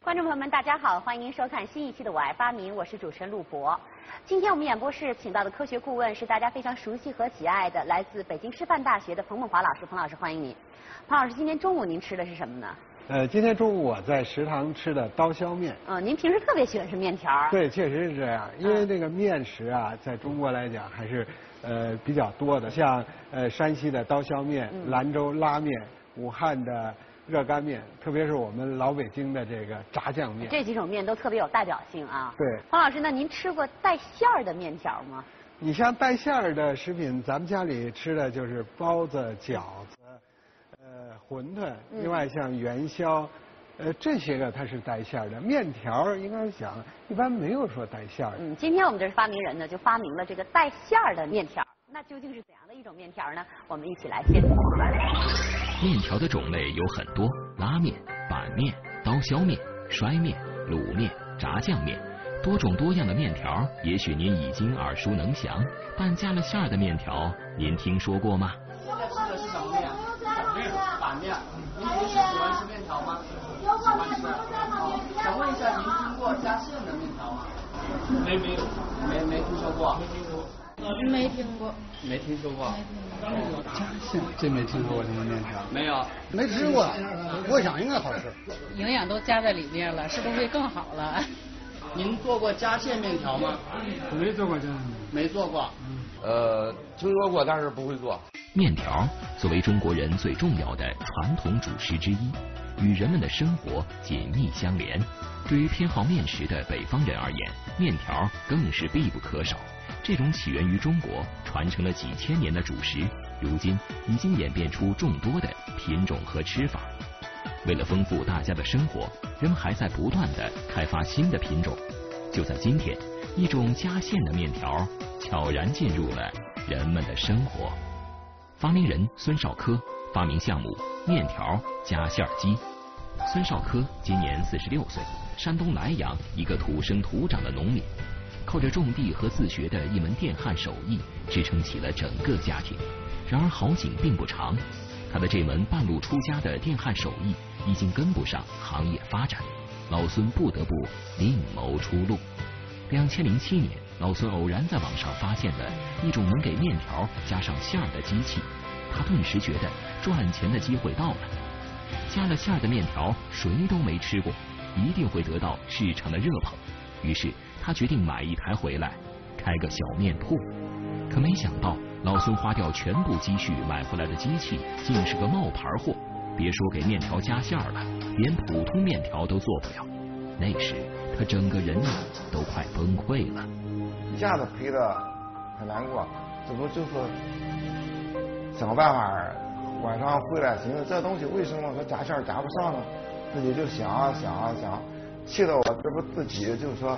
观众朋友们，大家好，欢迎您收看新一期的《我爱发明》，我是主持人陆博。今天我们演播室请到的科学顾问是大家非常熟悉和喜爱的，来自北京师范大学的彭梦华老师。彭老师，欢迎您。彭老师，今天中午您吃的是什么呢？ 今天中午我在食堂吃的刀削面。 您平时特别喜欢吃面条？ 对，确实是这样，因为这个面食啊，在中国来讲还是比较多的，像山西的刀削面、兰州拉面、武汉的热干面，特别是我们老北京的这个炸酱面， 这几种面都特别有代表性啊。 对， 彭老师，那您吃过带馅儿的面条吗？ 你像带馅儿的食品，咱们家里吃的就是包子、饺子、馄饨，另外像元宵，这些个它是带馅儿的。面条应该讲一般没有说带馅儿的。 今天我们这是发明人呢，就发明了这个带馅儿的面条。那究竟是怎样的一种面条呢？我们一起来揭秘。 面条的种类有很多，拉面、板面、刀削面、摔面、卤面、炸酱面，多种多样的面条，也许您已经耳熟能详，但加了馅儿的面条，您听说过吗？ 现在吃的是什么面？板面。您平时喜欢吃面条吗？喜欢吃。想问一下，您听过加馅的面条吗？没听说过。 没听过。 没听说过。 加馅，真没听说过这个面条。 没有。 没吃过，我想应该好吃。 营养都加在里面了，是不是会更好了？ 您做过加馅面条吗？ 没做过这样。 没做过。 听说过，但是不会做。 面条作为中国人最重要的传统主食之一，与人们的生活紧密相连。对于偏好面食的北方人而言，面条更是必不可少。这种起源于中国、传承了几千年的主食，如今已经演变出众多的品种和吃法。为了丰富大家的生活，人们还在不断地开发新的品种。就在今天，一种加馅的面条悄然进入了人们的生活。发明人孙绍科发明项目面条加馅机。孙绍科今年46岁，山东莱阳一个土生土长的农民，靠着种地和自学的一门电焊手艺支撑起了整个家庭。然而好景并不长，他的这门半路出家的电焊手艺已经跟不上行业发展，老孙不得不另谋出路。2007年，老孙偶然在网上发现了一种能给面条加上馅儿的机器，他顿时觉得赚钱的机会到了。加了馅儿的面条谁都没吃过，一定会得到市场的热捧。于是他决定买一台回来，开个小面铺。可没想到，老孙花掉全部积蓄买回来的机器竟是个冒牌货，别说给面条加馅儿了，连普通面条都做不了。那时他整个人都快崩溃了， 一下子赔得很难过，这不就是想办法晚上回来寻思这东西为什么和加馅加不上呢？自己就想啊想啊想，气得我这不自己就是说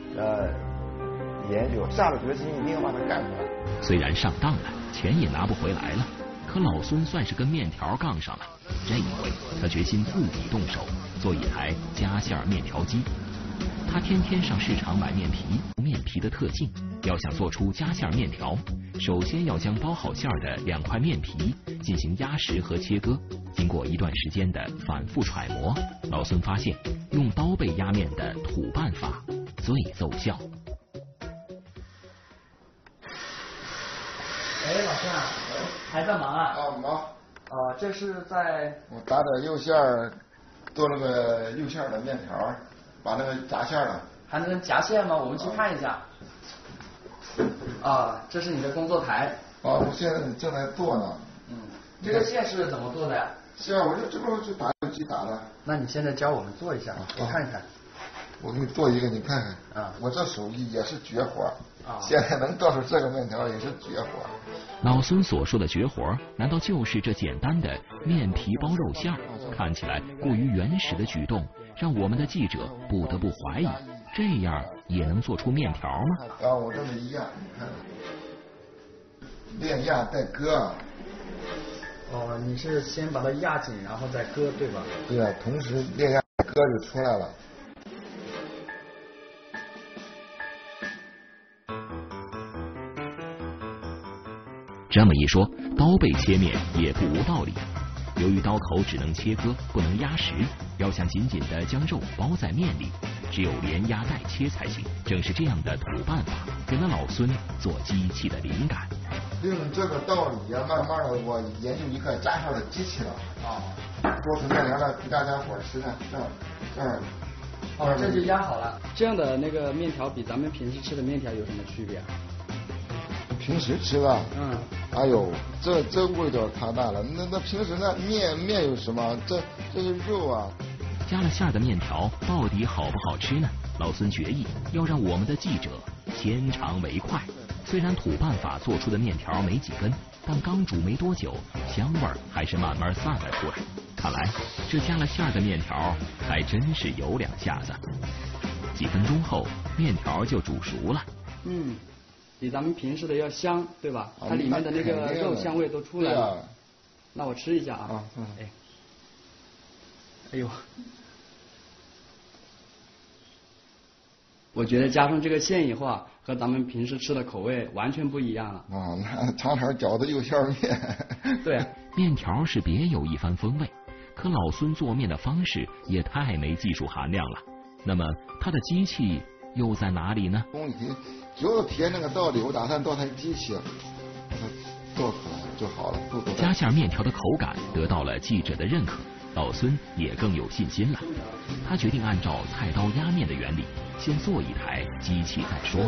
研究，下了决心一定要把它干出来。 虽然上当了，钱也拿不回来了，可老孙算是跟面条杠上了。这一回他决心自己动手做一台加馅面条机。他天天上市场买面皮，面皮的特性，要想做出加馅面条，首先要将包好馅的2块面皮进行压实和切割。经过一段时间的反复揣摩，老孙发现用刀背压面的土办法最奏效。 老孙啊，还在忙啊？ 忙。 这是在我打点肉馅做了个肉馅的面条，把那个炸馅了。 还能夹馅吗？我们去看一下。这是你的工作台。 我现在正在做呢。 这个馅是怎么做的呀？ 馅我这不就打油机打的。 那你现在教我们做一下，我看看。 我给你做一个，你看看。我这手艺也是绝活。现在能做出这个面条也是绝活。 老孙所说的绝活，难道就是这简单的面皮包肉馅儿？看起来过于原始的举动，让我们的记者不得不怀疑，这样也能做出面条吗？ 我这么一压，你看，连压带割。 你是先把它压紧，然后再割，对吧？ 对啊，同时连压带割就出来了。 这么一说，刀背切面也不无道理。 由于刀口只能切割，不能压实，要想紧紧地将肉包在面里，只有连压带切才行。正是这样的土办法，给了老孙做机器的灵感。 利用这个道理呀，慢慢的我研究一个夹馅的机器了啊，做出面条来给大家伙吃看，这样。 哦，这就压好了。这样的那个面条比咱们平时吃的面条有什么区别？ 平时吃的，哎呦，这味道太大了。那平时那面有什么？这是肉啊。 加了馅的面条到底好不好吃呢？老孙决意要让我们的记者先尝为快。虽然土办法做出的面条没几根，但刚煮没多久，香味儿还是慢慢散了出来。看来这加了馅的面条还真是有两下子。几分钟后，面条就煮熟了。 比咱们平时的要香，对吧？它里面的那个肉香味都出来了。那我吃一下啊。哎呦，我觉得加上这个馅以后啊，和咱们平时吃的口味完全不一样了。 那尝尝饺子又馅面。 对， 面条是别有一番风味，可老孙做面的方式也太没技术含量了。那么他的机器又在哪里呢？ 工艺就贴那个道理，我打算做台机器，把它做出来就好了。 加馅面条的口感得到了记者的认可，老孙也更有信心了。他决定按照菜刀压面的原理，先做一台机器再说。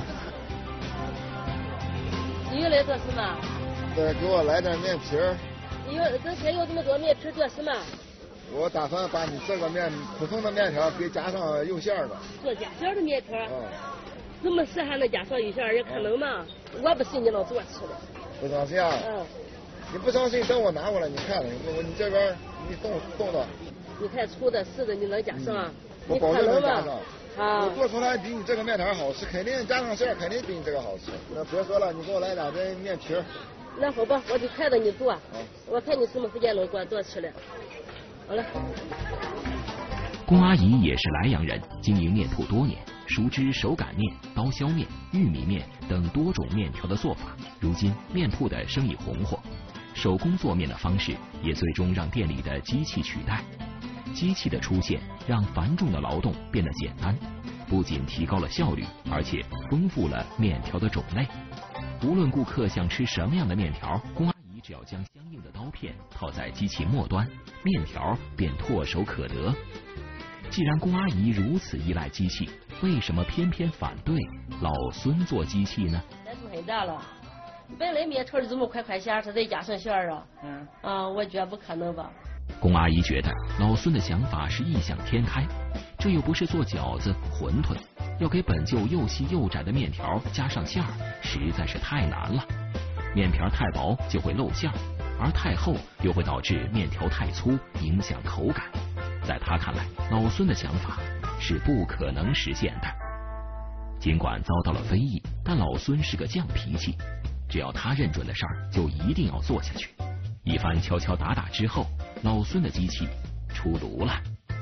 你又来做什么？ 再给我来点面皮儿。 你之前有这么多面皮做什么？ 我打算把你这个普通的面条给加上肉馅的。 做加馅的面条？这么适还能加上肉馅，也可能吗？我不信你能做吃的。 不相信啊？你不相信，等我拿过来，你看看，你这边你动的。 你看粗的、细的，你能加上？ 我保证能加上。 我做出来比你这个面条好吃，肯定加上馅，肯定比你这个好吃。那别说了，你给我来两根面皮。 那好吧，我就看着你做，我看你什么时间能给我做起来。好了。 龚阿姨也是莱阳人，经营面铺多年，熟知手擀面、刀削面、玉米面等多种面条的做法。如今面铺的生意红火，手工做面的方式也最终让店里的机器取代。机器的出现让繁重的劳动变得简单，不仅提高了效率，而且丰富了面条的种类。无论顾客想吃什么样的面条，龚阿姨只要将相应的刀片套在机器末端，面条便唾手可得。既然龚阿姨如此依赖机器，为什么偏偏反对老孙做机器呢？ 难度很大了，本来面条就这么快馅，它再加上馅儿啊，我觉得不可能吧。 龚阿姨觉得老孙的想法是异想天开，这又不是做饺子、馄饨，要给本就又细又窄的面条加上馅儿，实在是太难了。面条太薄就会漏馅儿，而太厚又会导致面条太粗，影响口感。在他看来，老孙的想法是不可能实现的。尽管遭到了非议，但老孙是个犟脾气，只要他认准的事儿，就一定要做下去。一番敲敲打打之后，老孙的机器出炉了。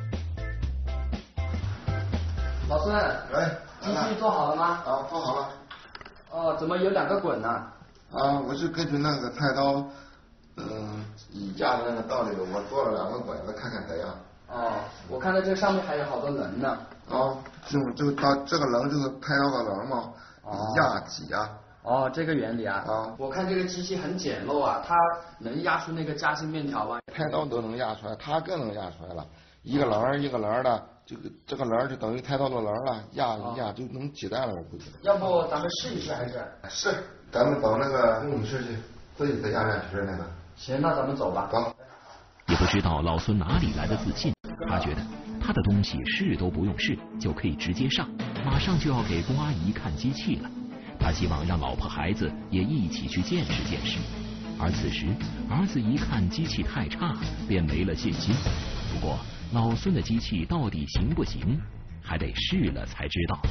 老孙，机器做好了吗？ 做好了。 哦，怎么有2个滚呢？ 我是根据那个菜刀，压的那个道理，我做了2个滚子，看看怎样。 我看到这上面还有好多棱呢。 这个棱就是菜刀的棱嘛，压挤啊。 这个原理啊。我看这个机器很简陋啊，它能压出那个夹心面条吗？ 菜刀都能压出来，它更能压出来了。一个棱一个棱的，这个棱就等于菜刀的棱了，压一压就能挤蛋了，我估计。 要不咱们试一试还是？ 是，咱们找那个工女士去，自己在压面皮那个。 行，那咱们走吧。 走。 也不知道老孙哪里来的自信，他觉得他的东西试都不用试就可以直接上，马上就要给龚阿姨看机器了。他希望让老婆孩子也一起去见识见识。而此时儿子一看机器太差，便没了信心。不过老孙的机器到底行不行，还得试了才知道。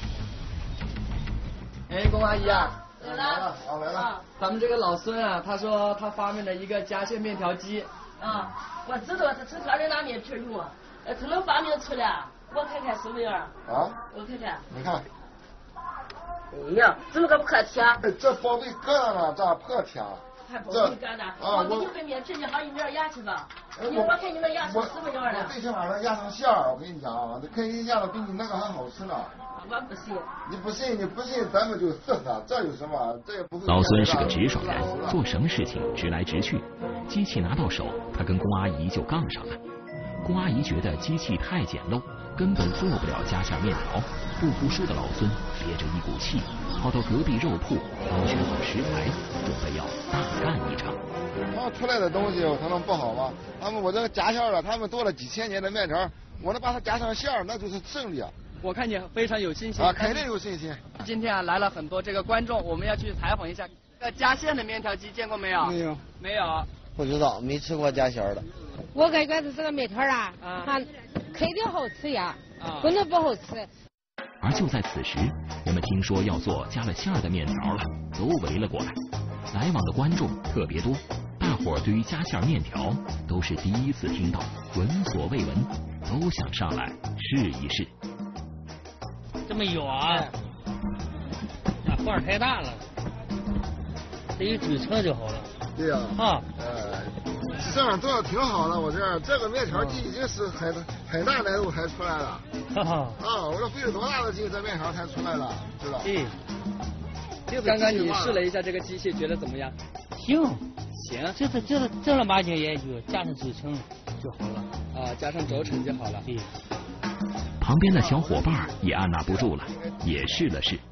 龚阿姨啊， 来了。 来了。 咱们这个老孙啊，他说他发明了一个夹馅面条机。 我知道他成天在拿面皮用他能发明出来，我看看什么样。我看看。 你看。 哎呀，这么个破铁。 这宝贝搁那了，咋破铁？ 还不会干的。我给你烩面直接好，你那压去吧。我看你那压成什么样了？ 最起码能压成馅儿，我跟你讲啊，这肯定压的比你那个还好吃呢。 我不信。 你不信，咱们就试试，这有什么？这也不会。 老孙是个直爽人，做什么事情直来直去。机器拿到手，他跟龚阿姨就杠上了。龚阿姨觉得机器太简陋，根本做不了夹馅面条。不服输的老孙憋着一股气，跑到隔壁肉铺挑选好食材，准备要大干一场。 他出来的东西可能不好吧？我这个夹馅的，他们做了几千年的面条，我能把它夹上馅儿，那就是胜利啊！ 我看你非常有信心啊，肯定有信心。 今天来了很多这个观众，我们要去采访一下。夹馅的面条机见过没有？没有。 不知道，没吃过夹馅的。 我感觉这个面条啊，肯定好吃呀，不能不好吃。 而就在此时，我们听说要做加了馅儿的面条了，都围了过来。来往的观众特别多，大伙儿对于加馅面条都是第一次听到，闻所未闻，都想上来试一试。 这么远，那范儿太大了，得有嘴车就好了。 对呀。这样做的挺好的，我这个面条机已经是很大难度才出来了。我这费了多大的劲，这面条才出来了，知道？ 对。刚刚你试了一下这个机器，觉得怎么样？ 行， 行， 正儿八经研究，加上轴承就好了。 加上轴承就好了。 对。 旁边的小伙伴也按捺不住了，也试了试。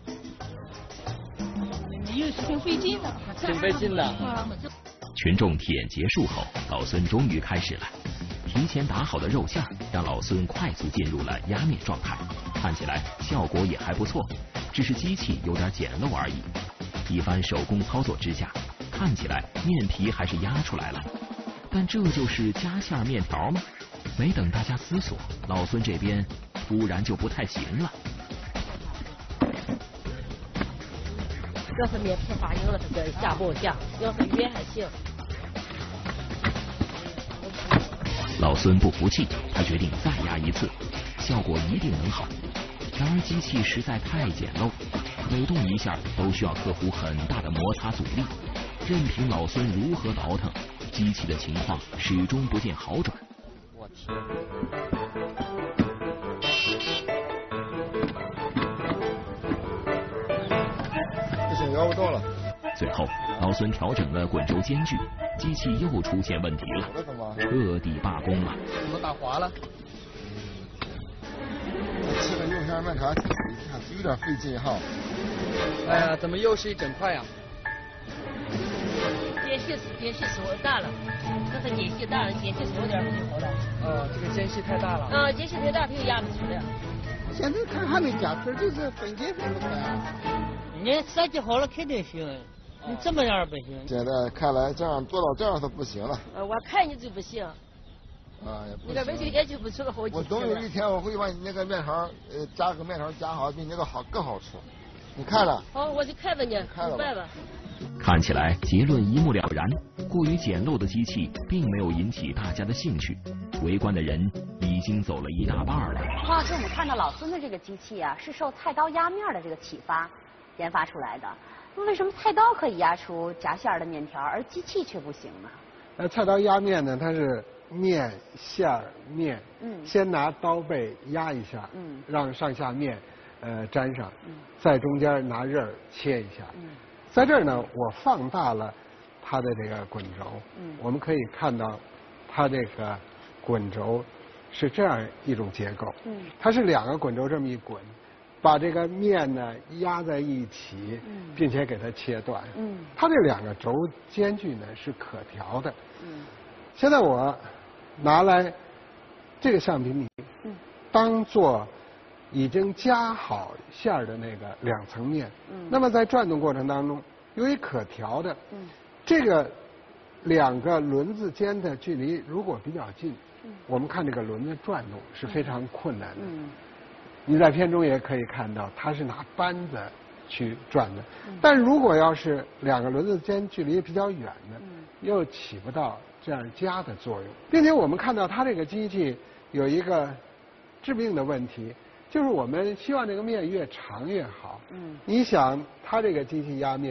也挺费劲的。 挺费劲的。 群众体验结束后，老孙终于开始了。提前打好的肉馅让老孙快速进入了压面状态，看起来效果也还不错，只是机器有点简陋而已。一番手工操作之下，看起来面皮还是压出来了。但这就是夹馅面条吗？没等大家思索，老孙这边突然就不太行了。 要是面皮发硬了，它下不下；要是圆还行。 老孙不服气，他决定再压一次，效果一定能好。然而机器实在太简陋，每动一下都需要克服很大的摩擦阻力。任凭老孙如何倒腾，机器的情况始终不见好转。 我天！ 不行，摇不动了。 最后，老孙调整了滚轴间距，机器又出现问题了，彻底罢工了。 怎么打滑了？ 吃个肉馅面条，有点费劲哈。 哎呀，怎么又是一整块呀？ 间隙手大了，这是间隙大了，间隙手点就好了。 这个间隙太大了。 间隙太大，它就压不出来。 现在看还没夹出来，就是分解分不出来。 你设计好了肯定行，你这么样不行。 现在看来这样做到这样是不行了。 我看你就不行。 也不行。 那个味就研究不出个好几次。 我总有一天我会把你那个面条，加个面条夹好，比那个好更好吃。你看了？ 好，我就看着你，明白吧？ 看起来结论一目了然，过于简陋的机器并没有引起大家的兴趣，围观的人已经走了一大半了。 话说我们看到老孙的这个机器啊，是受菜刀压面的这个启发研发出来的。那为什么菜刀可以压出夹馅的面条，而机器却不行呢？ 菜刀压面呢，它是面馅面，先拿刀背压一下，让上下面粘上，在中间拿刃切一下。在这儿呢，我放大了它的这个滚轴，我们可以看到它这个滚轴是这样一种结构，它是两个滚轴这么一滚，把这个面呢压在一起，并且给它切断。它这两个轴间距呢是可调的。现在我拿来这个橡皮泥，当做已经夹好馅儿的那个两层面。那么在转动过程当中，由于可调的，这个两个轮子间的距离如果比较近，我们看这个轮子转动是非常困难的。你在片中也可以看到，它是拿扳子去转的。但如果要是两个轮子间距离比较远的，又起不到这样夹的作用。并且我们看到它这个机器有一个致命的问题，就是我们希望这个面越长越好。你想它这个机器压面，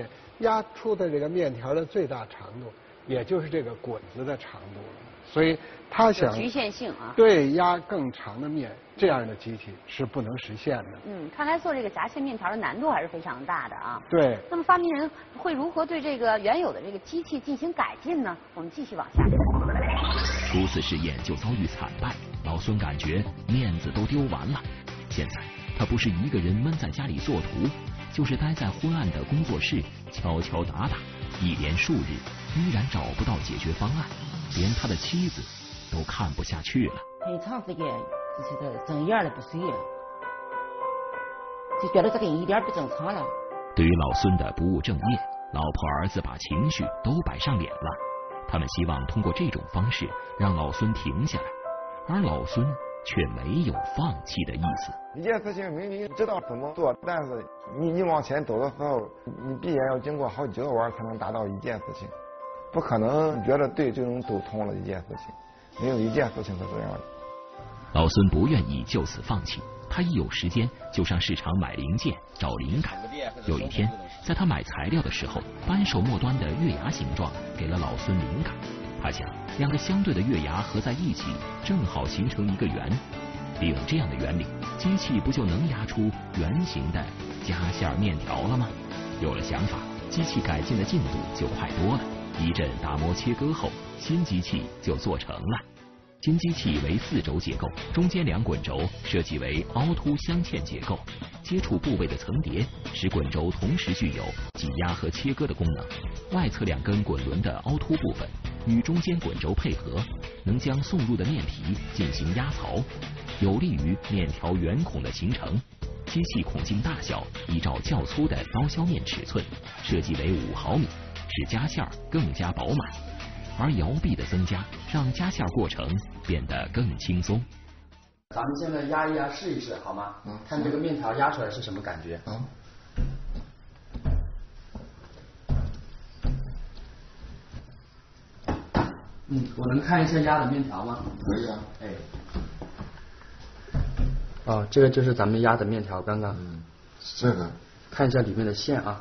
压出的这个面条的最大长度，也就是这个滚子的长度了。所以他想局限性啊， 对压更长的面，这样的机器是不能实现的。 看来做这个夹馅面条的难度还是非常大的啊。 对。 那么发明人会如何对这个原有的这个机器进行改进呢？我们继续往下看。 初次试验就遭遇惨败，老孙感觉面子都丢完了。现在他不是一个人闷在家里做图，就是待在昏暗的工作室敲敲打打，一连数日依然找不到解决方案，连他的妻子都看不下去了。 很长时间就是整夜的不睡了，就觉得这个人一点不正常了。 对于老孙的不务正业，老婆儿子把情绪都摆上脸了。他们希望通过这种方式让老孙停下来，而老孙却没有放弃的意思。 一件事情明明知道怎么做，但是你往前走的时候，你必然要经过好几个弯才能达到一件事情，不可能觉得对就能走通了一件事情，没有一件事情是这样的。 老孙不愿意就此放弃，他一有时间就上市场买零件找灵感。有一天，在他买材料的时候，扳手末端的月牙形状给了老孙灵感。他想，两个相对的月牙合在一起，正好形成一个圆。利用这样的原理，机器不就能压出圆形的夹馅面条了吗？有了想法，机器改进的进度就快多了。一阵打磨切割后，新机器就做成了。新机器为4轴结构，中间2滚轴设计为凹凸镶嵌结构，接触部位的层叠使滚轴同时具有挤压和切割的功能。外侧2根滚轮的凹凸部分与中间滚轴配合，能将送入的面皮进行压槽，有利于面条圆孔的形成。机器孔径大小依照较粗的刀削面尺寸设计为5毫米，使夹馅更加饱满。而摇臂的增加让夹馅过程变得更轻松。 咱们现在压一压试一试好吗？看这个面条压出来是什么感觉？我能看一下压的面条吗？ 可以啊。 哦，这个就是咱们压的面条，刚刚。 这个。 看一下里面的馅啊。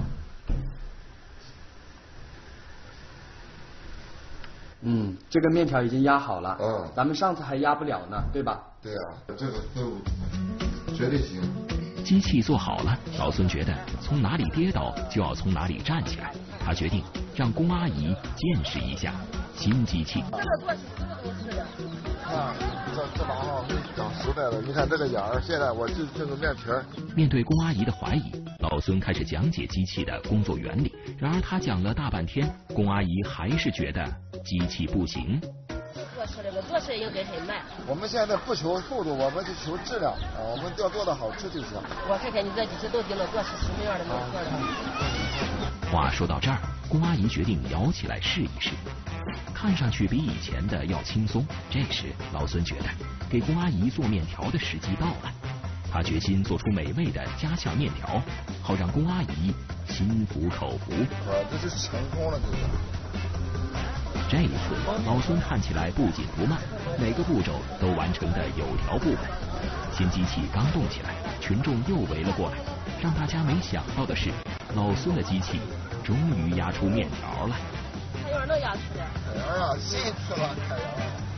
这个面条已经压好了。咱们上次还压不了呢，对吧？ 对啊，这个都绝对行。 机器做好了，老孙觉得从哪里跌倒就要从哪里站起来。他决定让龚阿姨见识一下新机器。 这把哈讲实在的，你看这个眼儿，现在我就这个面皮儿。 面对龚阿姨的怀疑，老孙开始讲解机器的工作原理。然而他讲了大半天，龚阿姨还是觉得机器不行。 做事应该很慢。 我们现在不求速度，我们就求质量啊，我们要做的好吃就行。 我看看你这几只都顶了做是什么样的面条了。 话说到这儿，龚阿姨决定舀起来试一试，看上去比以前的要轻松。这时老孙觉得给龚阿姨做面条的时机到了，他决心做出美味的夹馅面条，好让龚阿姨心服口服。 这就是成功了，这是。 这一次老孙看起来不紧不慢，每个步骤都完成的有条不紊。新机器刚动起来，群众又围了过来。让大家没想到的是，老孙的机器终于压出面条了。 开阳能压出来？ 开阳啊，新死了，开阳。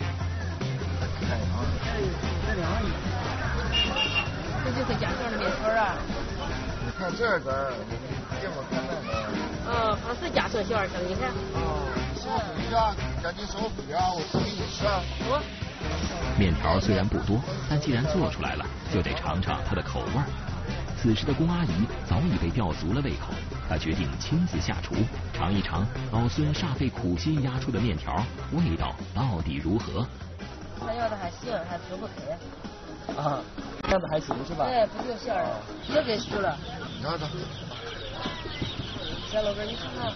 这就是夹馅的面条啊。 你看这个，这么看那个。 它是夹成馅儿的，你看。 手水呀，赶紧手水啊！我送给你吃啊。 面条虽然不多，但既然做出来了，就得尝尝它的口味儿。此时的龚阿姨早已被吊足了胃口，她决定亲自下厨，尝一尝老孙煞费苦心压出的面条味道到底如何。 他要的还行，还煮不开。 这样子还行是吧？ 对，不掉馅儿，皮给熟了。 你看这。 小老哥，你看看。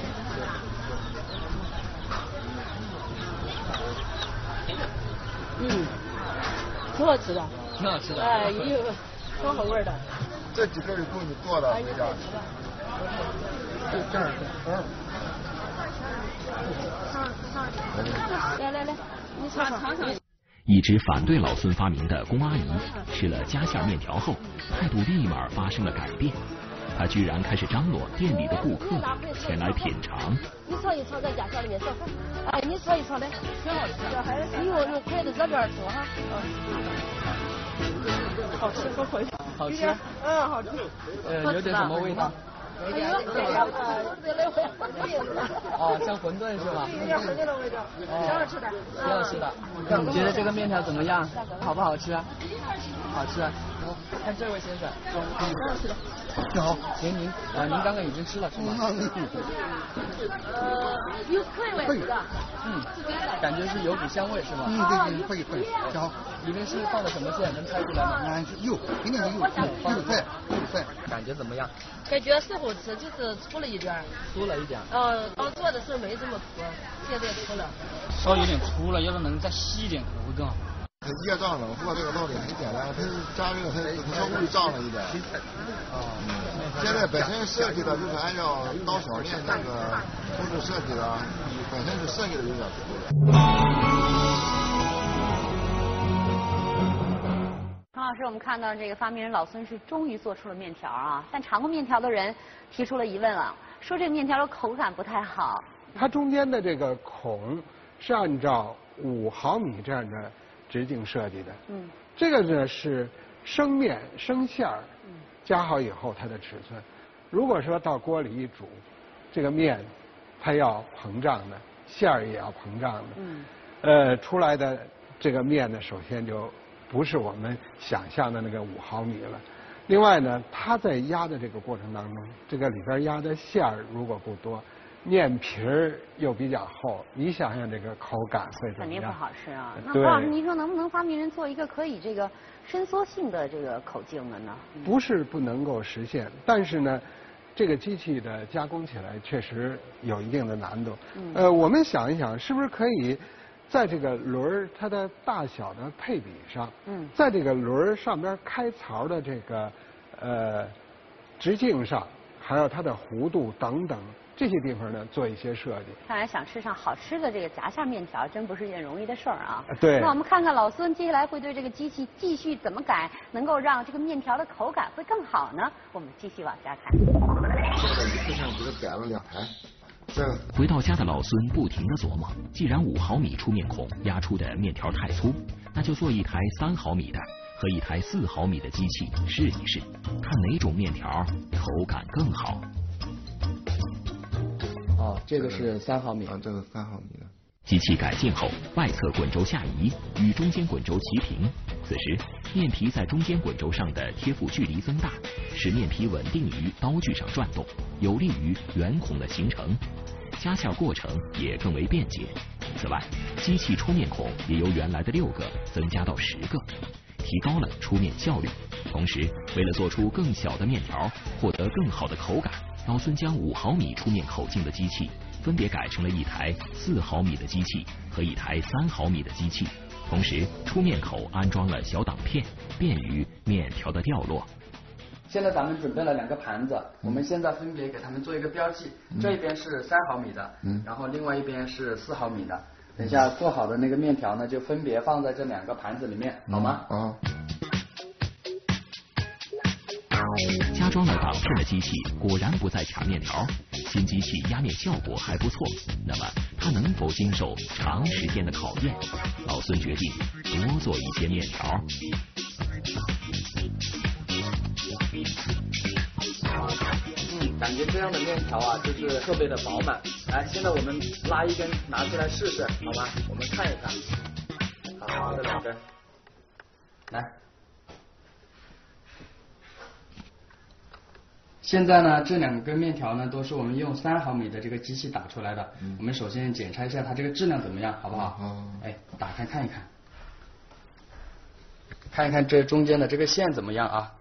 挺好吃的。 挺好吃的。 哎呦，挺好味的。 这几个是够你做的，回家。这儿。 来，你尝尝。 一直反对老孙发明的龚阿姨吃了夹馅面条后，态度立马发生了改变。 他居然开始张罗店里的顾客前来品尝。 你尝一尝咱家乡里面小粉，哎，你尝一尝嘞，挺好吃。你用筷子这边吃哈。好吃，不亏。 好吃。 好吃。 有点什么味道？哦，像馄饨是吧？ 有点馄饨的味道，挺好吃的。 挺好吃的。那你觉得这个面条怎么样？好不好吃？好吃。看这位先生，你好，行，您刚刚已经吃了是吗？ 有块味是吧？ 感觉是有股香味是吧？ 对，会，好。 里面是放了什么馅？能猜出来吗？ 肉，肯定是肉菜。 感觉怎么样？ 感觉是好吃，就是粗了一点。 粗了一点。 刚做的时候没这么粗，现在粗了。 稍有点粗了，要是能再细一点可能会更好。 液胀冷缩这个道理很简单，它加热它稍微胀了一点。现在本身设计的就是按照刀小面那个图纸设计的，本身是设计的有点粗。 陈老师，我们看到这个发明人老孙是终于做出了面条啊，但尝过面条的人提出了疑问了，说这个面条的口感不太好。 它中间的这个孔是按照5毫米这样的直径设计的。这个呢是生面生馅儿，夹好以后它的尺寸。如果说到锅里一煮，这个面它要膨胀的，馅儿也要膨胀的。出来的这个面呢，首先就不是我们想象的那个5毫米了。另外呢，它在压的这个过程当中，这个里边压的馅儿如果不多，面皮儿又比较厚，你想想这个口感会怎么样？ 肯定不好吃啊。那何老师，您说能不能发明人做一个可以这个伸缩性的这个口径的呢？ 不是不能够实现，但是呢，这个机器的加工起来确实有一定的难度。我们想一想，是不是可以在这个轮儿它的大小的配比上，在这个轮儿上边开槽的这个直径上，还有它的弧度等等这些地方呢，做一些设计。 看来想吃上好吃的这个夹馅面条，真不是一件容易的事儿啊。 对。 那我们看看老孙接下来会对这个机器继续怎么改，能够让这个面条的口感会更好呢？我们继续往下看。 这上给它改了2台。 回到家的老孙不停地琢磨，既然5毫米出面孔压出的面条太粗，那就做一台3毫米的和一台4毫米的机器试一试，看哪种面条口感更好。 这个是3毫米。 这个3毫米的。 机器改进后，外侧滚轴下移，与中间滚轴齐平。此时，面皮在中间滚轴上的贴附距离增大，使面皮稳定于刀具上转动，有利于圆孔的形成。夹馅过程也更为便捷。此外，机器出面孔也由原来的6个增加到10个，提高了出面效率。同时，为了做出更小的面条，获得更好的口感，老孙将5毫米出面口径的机器分别改成了一台4毫米的机器和一台3毫米的机器，同时出面口安装了小挡片，便于面条的掉落。 现在咱们准备了2个盘子，我们现在分别给他们做一个标记，这边是3毫米的，然后另外一边是4毫米的。等一下做好的那个面条呢，就分别放在这2个盘子里面，好吗？ 加装了挡片的机器果然不再卡面条，新机器压面效果还不错。那么它能否经受长时间的考验？老孙决定多做一些面条。 感觉这样的面条啊，就是特别的饱满。来，现在我们拉一根拿出来试试，好吗？我们看一看。好，这2根，来。现在呢，这2根面条呢，都是我们用3毫米的这个机器打出来的。我们首先检查一下它这个质量怎么样，好不好？哎，打开看一看，看一看这中间的这个线怎么样啊？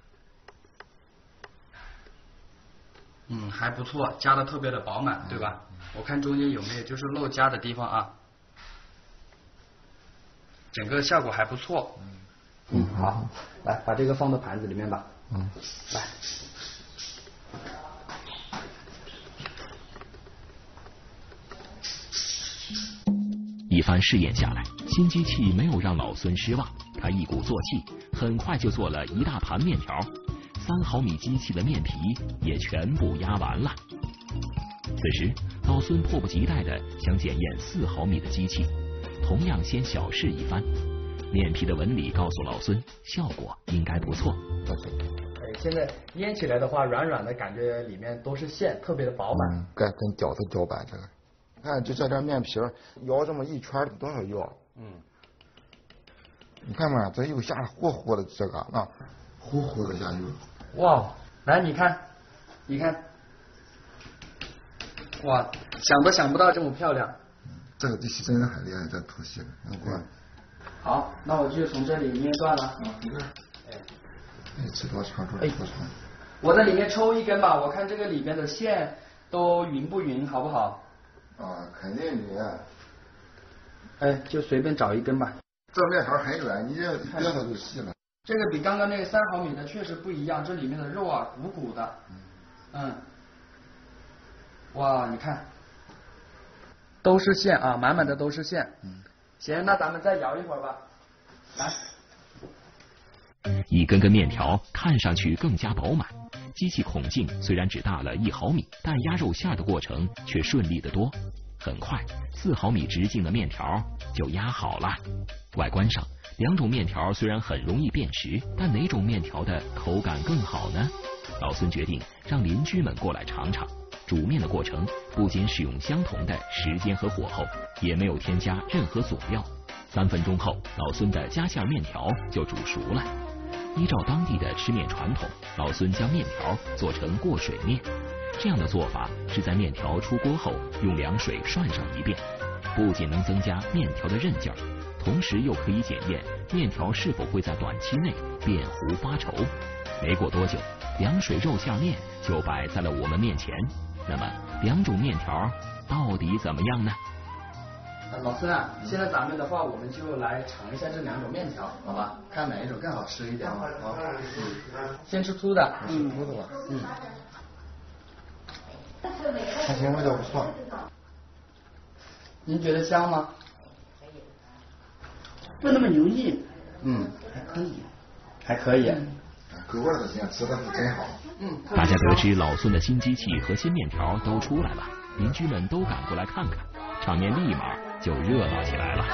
还不错，夹的特别的饱满，对吧？我看中间有没有就是漏夹的地方啊？整个效果还不错。好，来把这个放到盘子里面吧。来。 一番试验下来，新机器没有让老孙失望，他一鼓作气，很快就做了一大盘面条。 3毫米机器的面皮也全部压完了。此时，老孙迫不及待地想检验4毫米的机器，同样先小试一番。面皮的纹理告诉老孙，效果应该不错。 现在腌起来的话，软软的感觉，里面都是馅，特别的饱满。 跟饺子搅拌这个，看就这点面皮舀这么一圈多少舀？你看嘛，这又下活活的这个啊，活活的下油。 哇，来你看，哇，想都想不到这么漂亮。 这个地西真的很厉害，这土西。 好，那我就从这里捏断了。 吃多长多长。 我在里面抽一根吧，我看这个里面的馅都匀不匀，好不好？ 肯定匀。 就随便找一根吧。 这面条很软，你这别它就细了。 这个比刚刚那个3毫米的确实不一样，这里面的肉啊鼓鼓的。哇，你看，都是馅啊，满满的都是馅。行，那咱们再摇一会儿吧。来。 一根根面条看上去更加饱满，机器孔径虽然只大了1毫米，但压肉馅的过程却顺利得多。很快，4毫米直径的面条就压好了。外观上，2种面条虽然很容易辨识，但哪种面条的口感更好呢？老孙决定让邻居们过来尝尝。煮面的过程不仅使用相同的时间和火候，也没有添加任何佐料。3分钟后，老孙的夹馅面条就煮熟了。依照当地的吃面传统，老孙将面条做成过水面。这样的做法是在面条出锅后用凉水涮上一遍，不仅能增加面条的韧劲儿，同时又可以检验面条是否会在短期内变糊发稠。没过多久，凉水肉馅面就摆在了我们面前。那么2种面条到底怎么样呢？ 老孙啊，现在咱们的话，我们就来尝一下这2种面条，好吧？看哪一种更好吃一点。先吃粗的。 粗的吧。还行，味道不错。 您觉得香吗？ 不那么油腻。 还可以。 口味的行，吃的是真好。 大家得知老孙的新机器和新面条都出来了，邻居们都赶过来看看，场面立马就热闹起来了。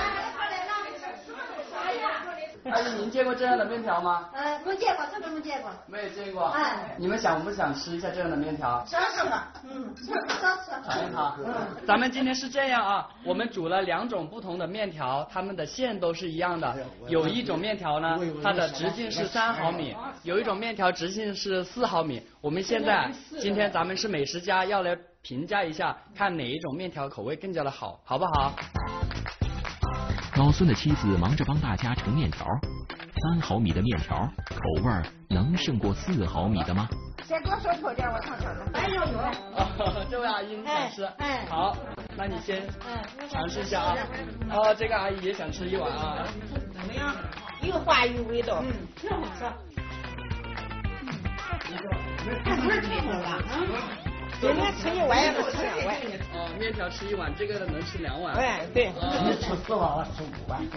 阿姨，您见过这样的面条吗？ 没见过，这个没见过。 没有见过。你们想不想吃一下这样的面条？ 尝尝吧。 尝一尝。咱们今天是这样啊，我们煮了2种不同的面条，它们的馅都是一样的。有一种面条呢，它的直径是3毫米，有一种面条直径是4毫米。我们今天咱们是美食家，要来评价一下，看哪一种面条口味更加的好，好不好？ 老孙的妻子忙着帮大家盛面条，3毫米的面条口味能胜过4毫米的吗？ 先多收口点，我尝尝。 有。这位阿姨你想吃？好，那你先尝试一下啊。这个阿姨也想吃一碗啊。 怎么样？又滑又味道。 挺好吃。 不是最多了今天吃1碗也不吃2碗。 面条吃1碗，这个能吃2碗。 对。 你吃4碗，我吃5碗。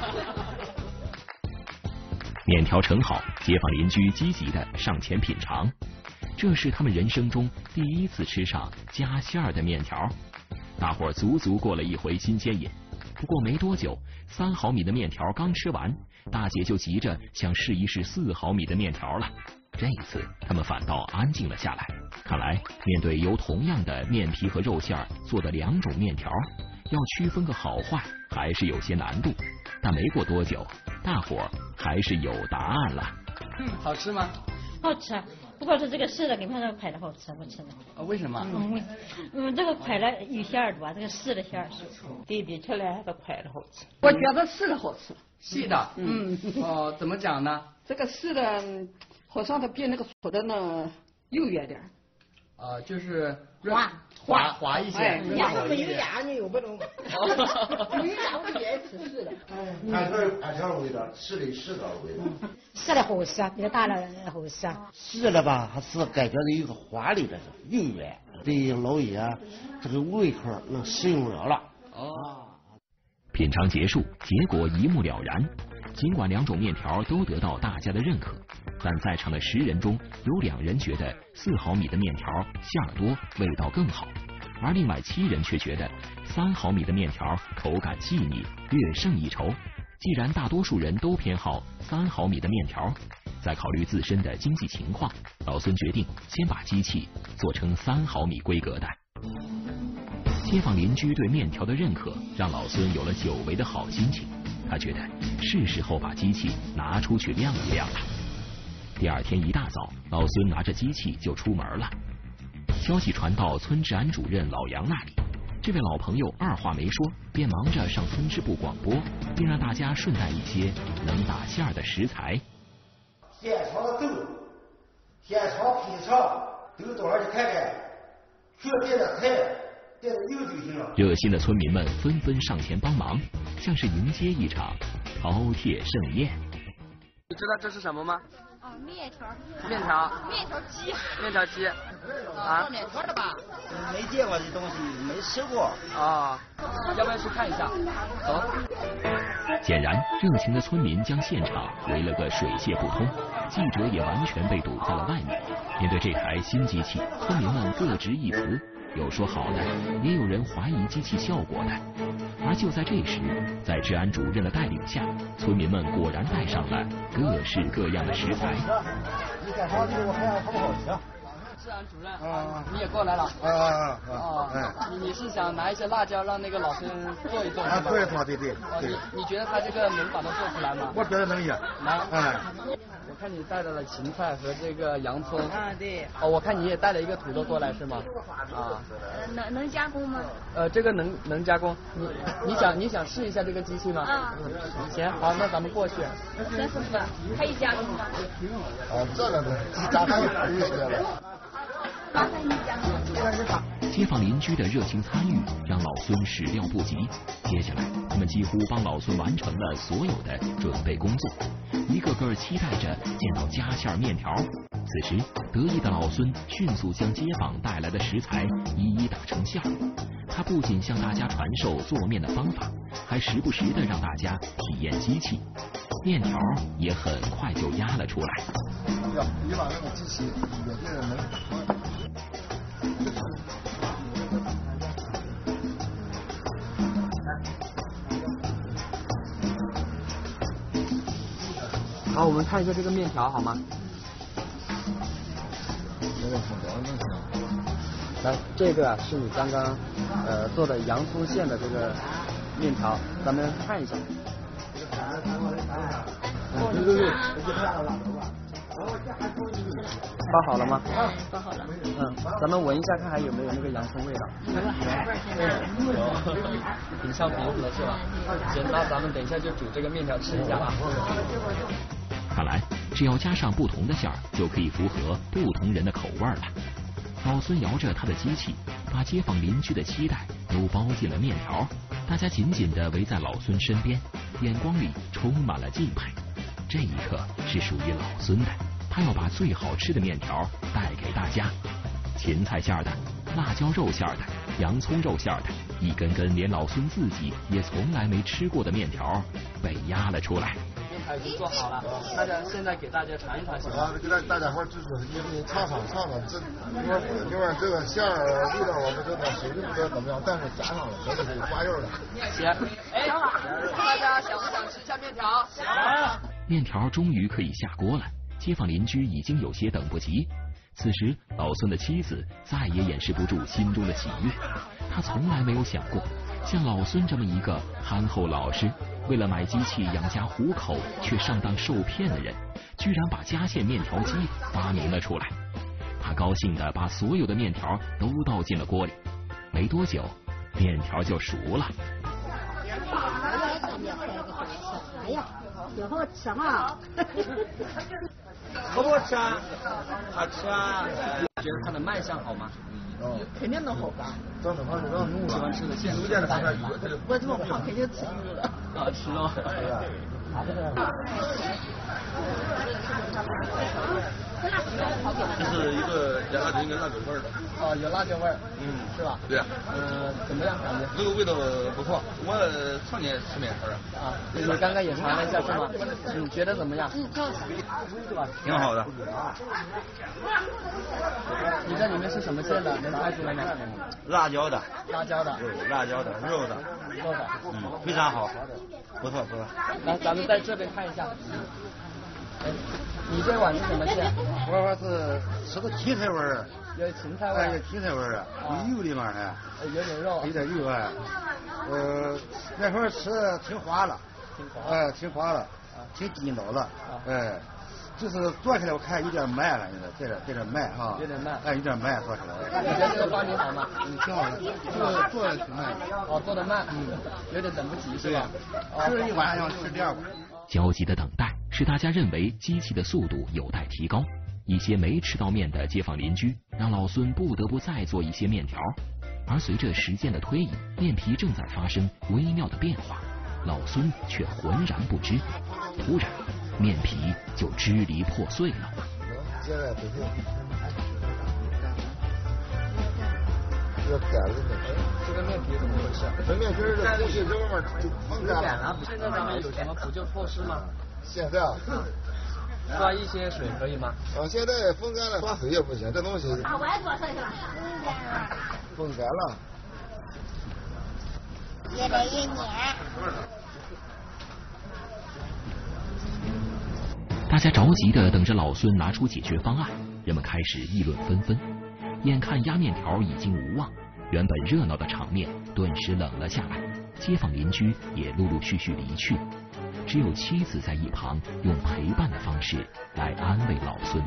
面条盛好，街坊邻居积极的上前品尝，这是他们人生中第1次吃上夹馅的面条。大伙儿足过了一回新鲜瘾。不过没多久，3毫米的面条刚吃完，大姐就急着想试一试4毫米的面条了。这一次他们反倒安静了下来。看来面对由同样的面皮和肉馅做的2种面条，要区分个好坏还是有些难度。但没过多久，大伙儿还是有答案了。 好吃吗？ 好吃，不过是这个湿的跟它这个快的好吃，我吃的。 为什么？ 这个快的鱼馅儿多，这个湿的馅儿少。 比起来这快的好吃。 我觉得湿的好吃。 细的。怎么讲呢？ 这个湿的好像它比那个粗的呢幼一点。 就是滑一些。 牙没有牙，你有不懂。有牙我也吃湿的。 按条味道，湿的味道。 湿的好吃，比它大了好吃。 湿的吧，还是感觉到有个滑溜的柔软，对老爷这个胃口能适应了。 品尝结束，结果一目了然。尽管2种面条都得到大家的认可， 但在场的10人中有2人觉得4毫米的面条馅儿多，味道更好，而另外7人却觉得3毫米的面条口感细腻，略胜一筹。既然大多数人都偏好3毫米的面条，在考虑自身的经济情况，老孙决定先把机器做成3毫米规格的。街坊邻居对面条的认可，让老孙有了久违的好心情。他觉得是时候把机器拿出去晾一晾了。第2天一大早，老孙拿着机器就出门了。消息传到村治安主任老杨那里，这位老朋友二话没说，便忙着上村支部广播，并让大家顺带一些能打馅儿的食材。 现炒的豆，现炒品尝，都到那儿去看看，全点的菜，点的油就行了。 热心的村民们纷纷上前帮忙，像是迎接一场饕餮盛宴。 你知道这是什么吗？ 面条。 面条。 面条鸡。 面条鸡。啊？ 面条的吧？ 没见过这东西，没吃过。 啊，要不要去看一下？走。 显然，热情的村民将现场围了个水泄不通，记者也完全被堵在了外面。面对这台新机器，村民们各执一词，有说好的，也有人怀疑机器效果的。而就在这时，在治安主任的带领下，村民们果然带上了各式各样的食材。 你干啥去？我看好不好吃啊？ 治安主任，你也过来了。你是想拿一些辣椒让那个老孙做一做？ 啊，做一做，对。 你觉得他这个能把它做出来吗？ 我觉得能行。 能。我看你带了芹菜和这个洋葱。 啊，对。 我看你也带了一个土豆过来是吗？啊。 能加工吗？ 这个能加工。你想试一下这个机器吗？ 啊。 行，好，那咱们过去。 先试试吧，可以加工吗？ 这个加工可以了。 街坊邻居的热情参与让老孙始料不及，接下来他们几乎帮老孙完成了所有的准备工作，一个个期待着见到夹馅面条。此时得意的老孙迅速将街坊带来的食材一一打成馅儿，他不仅向大家传授做面的方法，还时不时的让大家体验机器，面条也很快就压了出来。 你把那个机器也变得能好，我们看一下这个面条好吗？来，这个是你刚刚做的洋葱馅的这个面条，咱们看一下。对。包好了吗？ 包好了。 咱们闻一下，看还有没有那个洋葱味道。挺像鼻子的是吧？行，那咱们等一下就煮这个面条吃一下啊。 看来只要加上不同的馅儿，就可以符合不同人的口味了。老孙摇着他的机器，把街坊邻居的期待都包进了面条。大家紧紧地围在老孙身边，眼光里充满了敬佩。这一刻是属于老孙的，他要把最好吃的面条带给大家。芹菜馅的、辣椒肉馅的、洋葱肉馅的，一根根连老孙自己也从来没吃过的面条被压了出来。 已经做好了，现在给大家尝一尝行吗？ 给大家伙就是你尝尝，这另外这个馅儿味道我不知道，水不知道怎么样，但是加上了绝对是花样的。 行，大家想不想吃一下面条？ 想。面条终于可以下锅了，街坊邻居已经有些等不及。此时，老孙的妻子再也掩饰不住心中的喜悦，她从来没有想过，像老孙这么一个憨厚老实，为了买机器养家糊口却上当受骗的人，居然把夹馅面条机发明了出来。他高兴地把所有的面条都倒进了锅里，没多久，面条就熟了。 哎呀，挺好吃哈！ 好不好吃啊？好吃啊！ 觉得它的卖相好吗？ 肯定能好吧？ 真的，他喜欢吃的馅。 我这么胖，肯定吃肉了。 啊，吃肉。 这是一个加辣椒跟辣椒味儿的。 哦，有辣椒味儿。是吧？ 对啊。 怎么样感觉？ 这个味道不错，我常年吃面条啊。 你刚刚也尝了一下是吗？你觉得怎么样？ 挺好的。 你这里面是什么馅的？能猜出来吗？ 辣椒的。 辣椒的。 对，辣椒的，肉的。 肉的。 非常好，不错不错。 来，咱们在这边看一下。你这碗是什么馅？ 我是吃个芹菜味儿。 有芹菜味儿。 有芹菜味儿，有油的嘛哎。 有点肉。 有点油哎。那会儿吃挺滑了。挺滑了，挺筋道了。就是做起来我看有点慢了，现在有点慢哈。 有点慢。 有点慢做起来。 你觉得这个发明好吗？ 挺好的，做的挺慢。 做的慢。有点等不及是吧？ 吃一碗要吃第二碗。 焦急的等待使大家认为机器的速度有待提高。一些没吃到面的街坊邻居让老孙不得不再做一些面条。而随着时间的推移，面皮正在发生微妙的变化，老孙却浑然不知。突然，面皮就支离破碎了。 这个面皮怎么回事？ 这面皮的东西这外面就风干了。现在咱们有什么补救措施吗？ 现在刷一些水可以吗？ 现在风干了，刷水也不行，这东西。 我也做出来了。 风干了。 越来越黏。 大家着急地等着老孙拿出解决方案，人们开始议论纷纷。眼看压面条已经无望，原本热闹的场面顿时冷了下来，街坊邻居也陆陆续续离去，只有妻子在一旁用陪伴的方式来安慰老孙。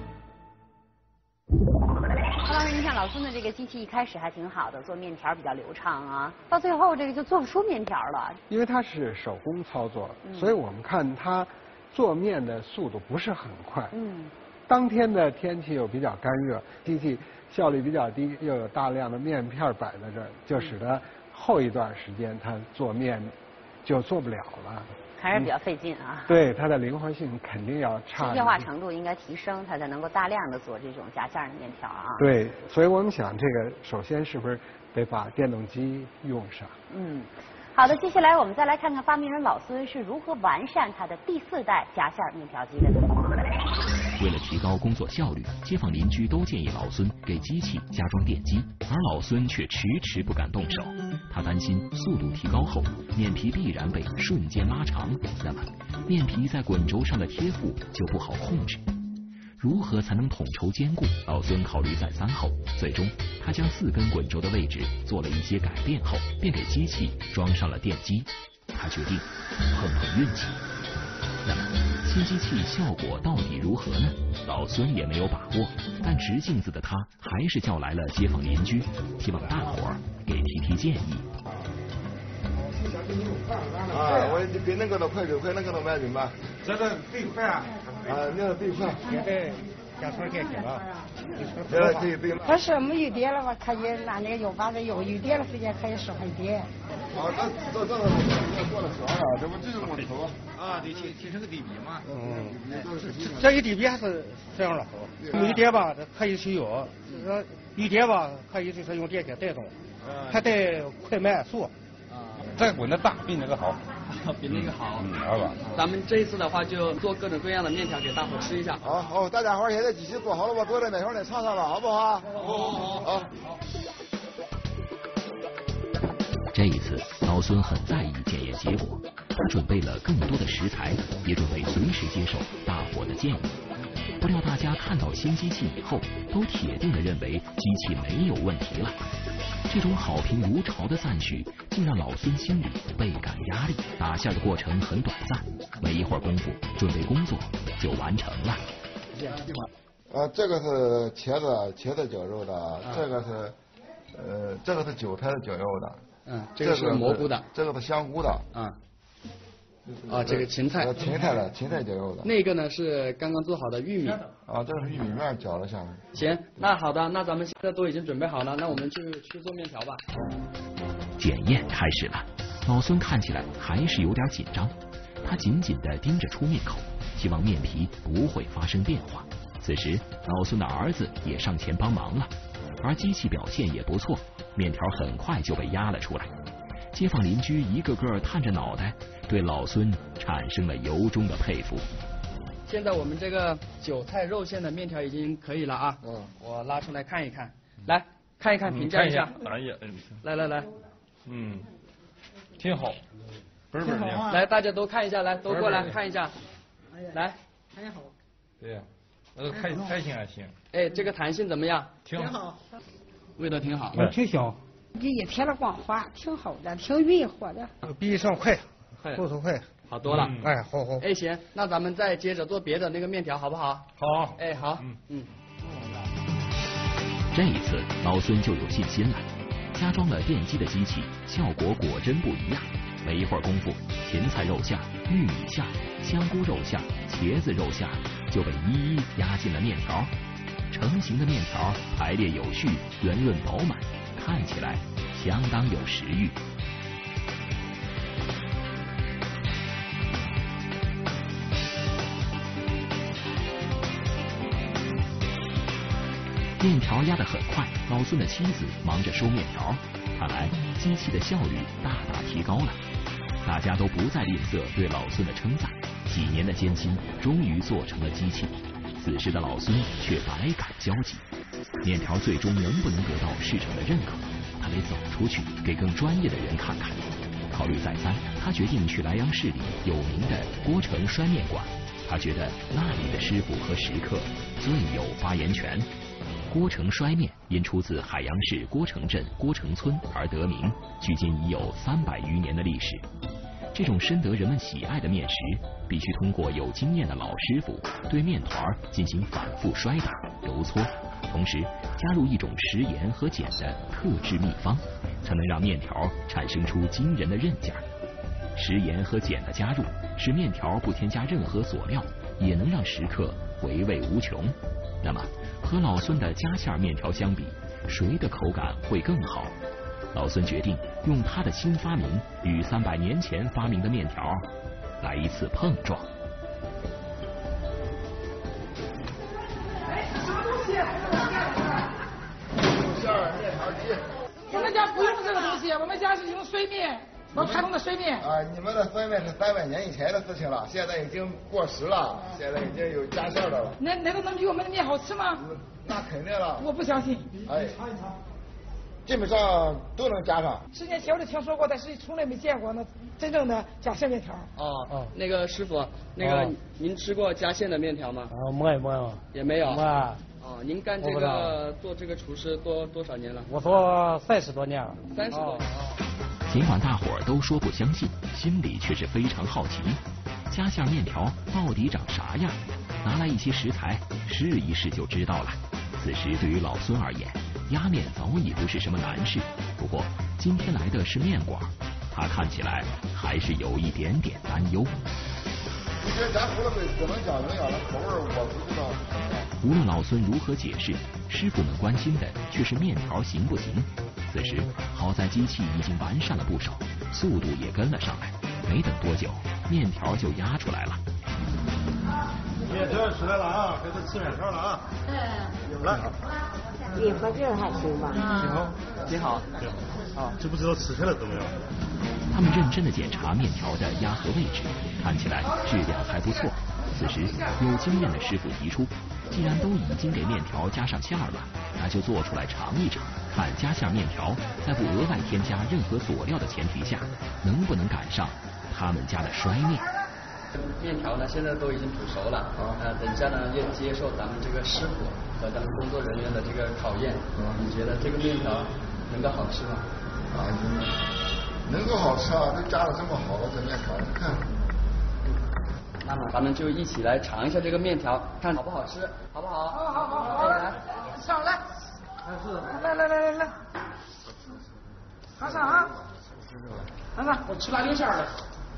当然，你想老孙的这个机器一开始还挺好的，做面条比较流畅啊，到最后这个就做不出面条了。 因为它是手工操作，所以我们看它做面的速度不是很快。当天的天气又比较干热，机器效率比较低，又有大量的面片摆在这儿，就使得后一段时间它做面就做不了了。 还是比较费劲啊。 对，它的灵活性肯定要差。 机械化程度应该提升，它才能够大量的做这种夹馅的面条啊。 对，所以我们想这个首先是不是得把电动机用上？ 好的，接下来我们再来看看发明人老孙是如何完善他的第4代夹馅面条机的呢？ 为了提高工作效率，街坊邻居都建议老孙给机器加装电机，而老孙却迟迟不敢动手。他担心速度提高后，面皮必然被瞬间拉长，那么面皮在滚轴上的贴附就不好控制。如何才能统筹兼顾？老孙考虑再三后，最终他将4根滚轴的位置做了一些改变后，便给机器装上了电机。他决定碰碰运气。那么新机器效果到底如何呢？老孙也没有把握，但直性子的他还是叫来了街坊邻居，希望大伙儿给提建议。 我给那个的快手，快那个的慢点吧。 这个最快啊！ 那个最快。 现在加速电铁了。 对。 他是没有电了嘛，可以拿那个油把这有电的时间可以使回电。 这过了桥了，这不这种木头啊？对，提升个对比嘛。这一对比还是这样了。没电吧，可以使油；有电吧，可以就是用电铁带动，还带快慢速。这个滚的大，比那个好。 比那个好。 好吧。 咱们这一次的话，就做各种各样的面条给大伙吃一下。 好，大家伙现在机器做好了吧？坐在那会儿尝尝了，好不好？好。 这一次，老孙很在意检验结果，他准备了更多的食材，也准备随时接受大伙的建议。不料大家看到新机器以后，都铁定地认为机器没有问题了。这种好评如潮的赞许，竟让老孙心里倍感压力。打馅的过程很短暂，没一会儿功夫，准备工作就完成了。 这个是茄子绞肉的，这个是韭菜的绞肉的。 这个是蘑菇的， 这个是香菇的。 这个芹菜绞肉的。 那个呢是刚刚做好的玉米。 这个是玉米面绞了下来。 行，那好的，那咱们现在都已经准备好了，那我们去做面条吧。 检验开始了，老孙看起来还是有点紧张，他紧紧地盯着出面口，希望面皮不会发生变化。 此时，老孙的儿子也上前帮忙了，而机器表现也不错，面条很快就被压了出来。街坊邻居一个个探着脑袋，对老孙产生了由衷的佩服。 现在我们这个韭菜肉馅的面条已经可以了啊。我拉出来看一看，来看一看，评价一下。 哎呀， 来， 挺好，倍儿亮。 来，大家都看一下，来，都过来看一下，来， 很好。 对呀，开心还行。 哎，这个弹性怎么样？ 挺好， 味道挺好， 挺香。 这一贴了光滑，挺好的，挺匀和的。 比以上快，速度快， 好多了。 哎，好。 哎，行，那咱们再接着做别的那个面条，好不好？ 好。 哎，好。 这一次老孙就有信心了，加装了电机的机器，效果果真不一样。没一会儿功夫，芹菜肉馅、玉米馅、香菇肉馅、茄子肉馅就被一一压进了面条。成型的面条排列有序，圆润饱满，看起来相当有食欲。面条压得很快，老孙的妻子忙着收面条，看来机器的效率大大提高了。大家都不再吝啬对老孙的称赞，几年的艰辛终于做成了机器。此时的老孙却百感交集，面条最终能不能得到市场的认可，他得走出去给更专业的人看看。考虑再三，他决定去莱阳市里有名的郭城摔面馆，他觉得那里的师傅和食客最有发言权。郭城摔面因出自海阳市郭城镇郭城村而得名，距今已有300余年的历史。这种深得人们喜爱的面食，必须通过有经验的老师傅对面团进行反复摔打、揉搓，同时加入一种食盐和碱的特制秘方，才能让面条产生出惊人的韧劲儿。食盐和碱的加入，使面条不添加任何佐料，也能让食客回味无穷。那么，和老孙的夹馅面条相比，谁的口感会更好？老孙决定用他的新发明与300年前发明的面条来一次碰撞。 我们家不用这个东西，我们家是用水面，传统的水面。 啊，你们的水面是300年以前的事情了，现在已经过时了，现在已经有夹馅的了。 那个能比我们的面好吃吗？ 那肯定了。 我不相信。 哎，基本上都能加上。 10年前我就听说过，但是从来没见过那真正的夹馅面条。 哦，那个师傅，那个您吃过夹馅的面条吗？ 没有。 也没有。 没。 哦，您干这个做这个厨师多少年了？ 我做30多年了。 30多年。 尽管大伙儿都说不相信，心里却是非常好奇，夹馅面条到底长啥样？拿来一些食材试一试就知道了。此时对于老孙而言，压面早已不是什么难事。不过今天来的是面馆，他看起来还是有一点点担忧。 你这咱除了怎么讲营养的口味，我不知道。 无论老孙如何解释，师傅们关心的却是面条行不行。此时好在机器已经完善了不少，速度也跟了上来，没等多久，面条就压出来了。 面条出来了啊，开始吃面条了啊。来， 面和这还行吧？ 挺好。 啊，就不知道吃起来怎么样。 他们认真的检查面条的压合位置，看起来质量还不错。此时有经验的师傅提出，既然都已经给面条加上馅儿了，那就做出来尝一尝，看夹馅面条在不额外添加任何佐料的前提下，能不能赶上他们家的摔面。 面条呢，现在都已经煮熟了，等一下呢要接受咱们这个师傅和咱们工作人员的这个考验。你觉得这个面条能够好吃吗？ 能够好吃啊！都加了这么好的这面条，你看。 那么咱们就一起来尝一下这个面条，看好不好吃，好不好？ 好，来，上来。来，上啊！来，我吃辣椒馅的。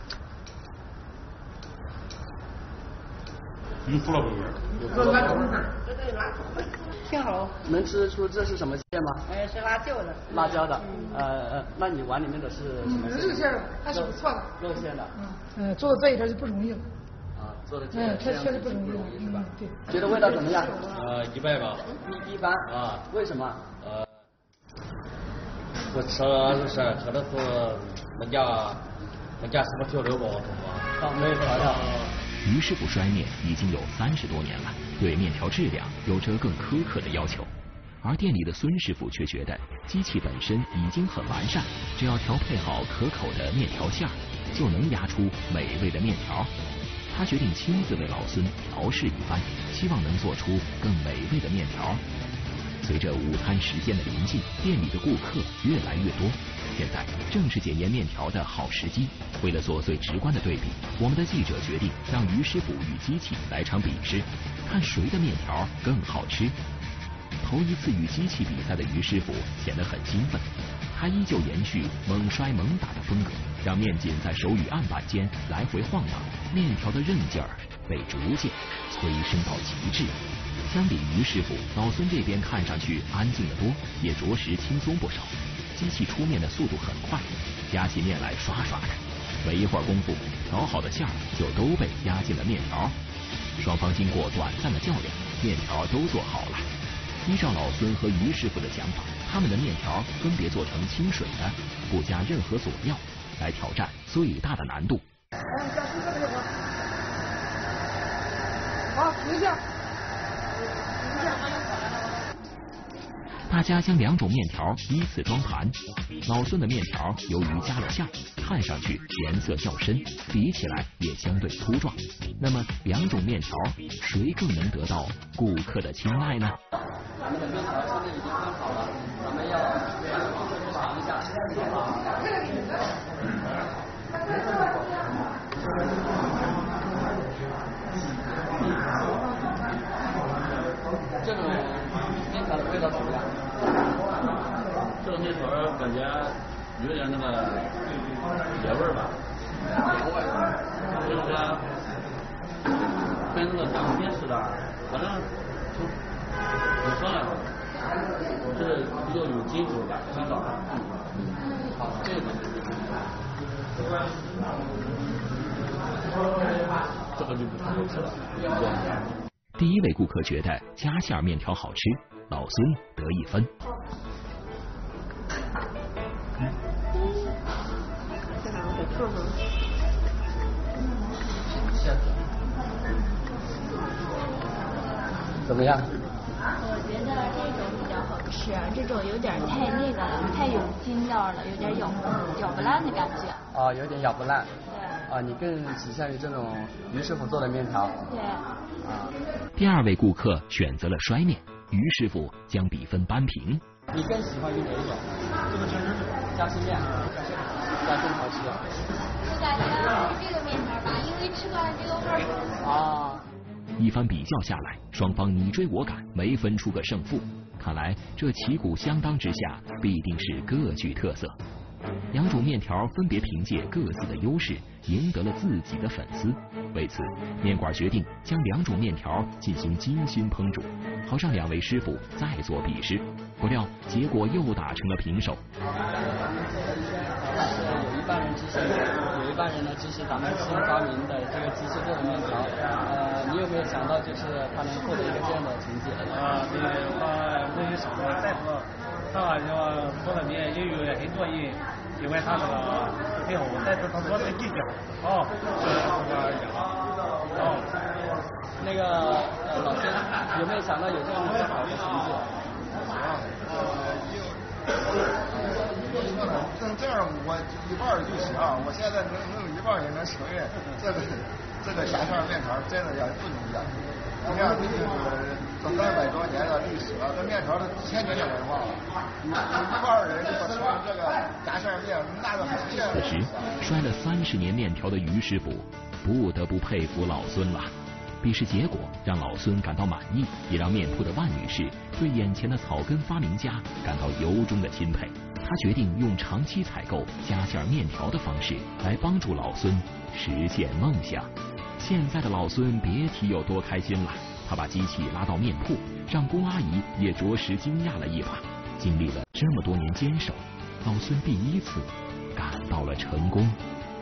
胡萝卜味儿。 挺好。 能吃出这是什么馅吗？ 是辣椒的。 辣椒的。那你碗里面的是什么馅？ 肉馅的，还是不错的。 肉馅的。 做到这一点就不容易了。 做的这样确实不容易是吧？觉得味道怎么样 ？100吧。 一般啊？为什么？ 我吃的是人家什么调料不没有调料。 于师傅摔面已经有30多年了，对面条质量有着更苛刻的要求。而店里的孙师傅却觉得机器本身已经很完善，只要调配好可口的面条馅儿，就能压出美味的面条。他决定亲自为老孙调试一番，希望能做出更美味的面条。随着午餐时间的临近，店里的顾客越来越多，现在正是检验面条的好时机。为了做最直观的对比，我们的记者决定让于师傅与机器来场比试，看谁的面条更好吃。头一次与机器比赛的于师傅显得很兴奋，他依旧延续猛摔猛打的风格，让面筋在手与案板间来回晃荡，面条的韧劲儿被逐渐催生到极致。相比于师傅，老孙这边看上去安静得多，也着实轻松不少。机器出面的速度很快，夹起面来刷刷的，没一会儿功夫，调好的馅儿就都被压进了面条。双方经过短暂的较量，面条都做好了。依照老孙和于师傅的想法，他们的面条分别做成清水的，不加任何佐料，来挑战最大的难度。 好，停下。 大家将2种面条依次装盘。老孙的面条由于加了馅，看上去颜色较深，比起来也相对粗壮。那么2种面条，谁更能得到顾客的青睐呢？ 咱们的面条现在已经分好了，咱们要尝一下。这种面条的味道怎么样？ 这个面条感觉有点那个野味吧，就是说跟那个长面似的，反正怎么说呢，是比较有筋骨感，筋道感。 好，这个就不太好吃了。 第一位顾客觉得夹馅面条好吃，老孙得1分。 怎么样？ 我觉得这种比较好吃，这种有点太那个了，太有筋道了，有点咬不烂的感觉。 啊，有点咬不烂。 对。 啊，你更倾向于这种于师傅做的面条。 对。 啊。第2位顾客选择了摔面，于师傅将比分扳平。 你更喜欢于哪一种？这个就是夹心面，夹更好吃。 我感觉是这个面条吧，因为吃出来这个味儿。 啊。 一番比较下来，双方你追我赶，没分出个胜负。看来这旗鼓相当之下，必定是各具特色。2种面条分别凭借各自的优势，赢得了自己的粉丝。为此，面馆决定将2种面条进行精心烹煮，好让2位师傅再做比试。不料结果又打成了平手。 有一半人支持，有一半人呢支持咱们新发明的这个机器做的面条。你有没有想到就是他能获得一个这样的成绩？ 对，我有想过，再说他要做的面也有很多人喜欢他这个最后，但是他做的技巧好， 那个老师有没有想到有这样的好的成绩？ 这样我1半就行，我现在能1半也能承认这个夹馅面条真的也不容易。你看，这300多年的历史了，这面条是1000年的文化了。1半人就吃这个夹馅面，那个很羡慕。 此时，摔了30年面条的于师傅不得不佩服老孙了。比试结果让老孙感到满意，也让面铺的万女士对眼前的草根发明家感到由衷的钦佩。他决定用长期采购夹馅面条的方式来帮助老孙实现梦想。现在的老孙别提有多开心了，他把机器拉到面铺，让龚阿姨也着实惊讶了一把。经历了这么多年坚守，老孙第1次感到了成功。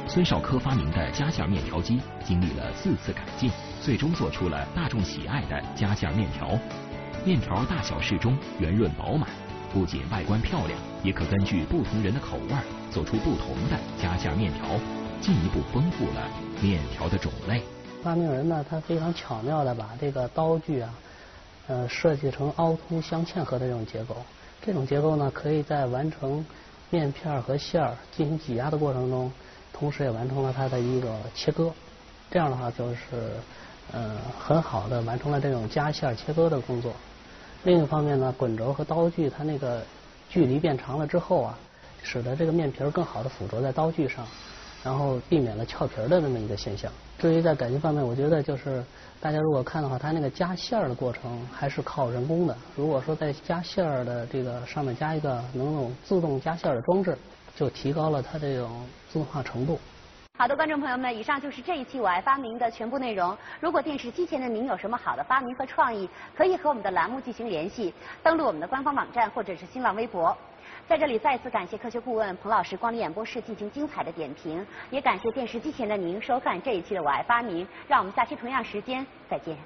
孙少科发明的夹馅面条机经历了4次改进，最终做出了大众喜爱的夹馅面条。面条大小适中，圆润饱满，不仅外观漂亮，也可根据不同人的口味做出不同的夹馅面条，进一步丰富了面条的种类。 发明人呢，他非常巧妙地把这个刀具啊，设计成凹凸相嵌合的这种结构。这种结构呢，可以在完成面片和馅儿进行挤压的过程中，同时也完成了它的一个切割。这样的话，就是很好的完成了这种夹馅切割的工作。另一方面呢，滚轴和刀具它那个距离变长了之后啊，使得这个面皮更好的附着在刀具上，然后避免了翘皮的这么一个现象。至于在改进方面，我觉得就是大家如果看的话，它那个夹馅的过程还是靠人工的。如果说在夹馅的这个上面加一个能自动夹馅的装置，就提高了它这种自动化程度。 好的，观众朋友们，以上就是这一期我爱发明的全部内容。如果电视机前的您有什么好的发明和创意，可以和我们的栏目进行联系，登录我们的官方网站或者是新浪微博。在这里再次感谢科学顾问彭老师光临演播室进行精彩的点评，也感谢电视机前的您收看这一期的我爱发明。让我们下期同样时间再见。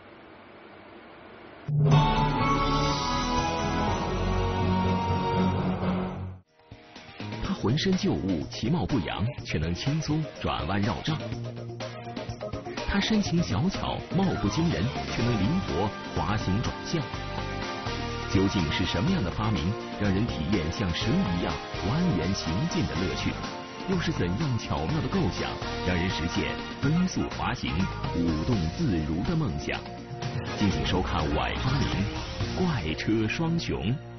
他浑身旧物，其貌不扬，却能轻松转弯绕道。他身形小巧，貌不惊人，却能灵活滑行转向。究竟是什么样的发明，让人体验像神一样蜿蜒行进的乐趣？又是怎样巧妙的构想，让人实现飞速滑行、舞动自如的梦想？敬请收看《我爱发明》，怪车双雄。